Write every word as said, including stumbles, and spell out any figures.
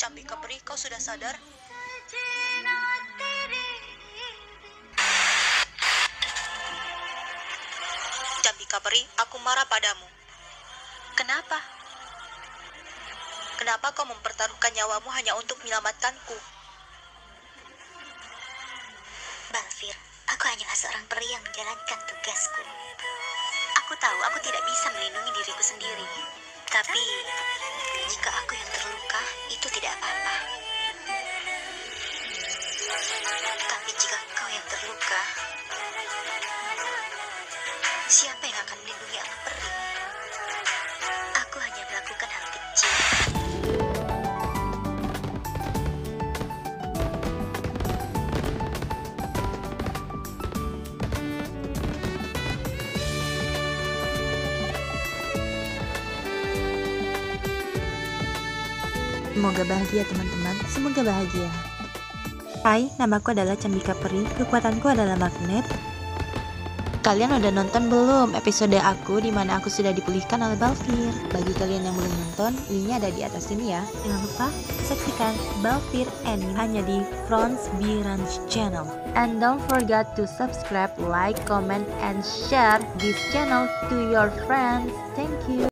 Cambika Peri, kau sudah sadar? Cambika Peri, aku marah padamu. Kenapa? Kenapa kau mempertaruhkan nyawamu hanya untuk menyelamatkanku? Balfir, aku hanyalah seorang peri yang menjalankan tugasku. Aku tahu aku tidak bisa melindungi diriku sendiri. Tapi, jika aku yang terluka, itu tidak apa-apa. Tapi jika kau yang terluka, siapa yang akan melindungi anak peri? Aku hanya melakukan hal kecil. Semoga bahagia teman-teman, semoga bahagia. Hai, namaku adalah Cambika Peri, kekuatanku adalah magnet. Kalian udah nonton belum episode aku di mana aku sudah dipulihkan oleh Balfir? Bagi kalian yang belum nonton, linknya ada di atas sini ya. Jangan lupa saksikan Balfir anime hanya di Franz B. Ranch channel. And don't forget to subscribe, like, comment, and share this channel to your friends. Thank you.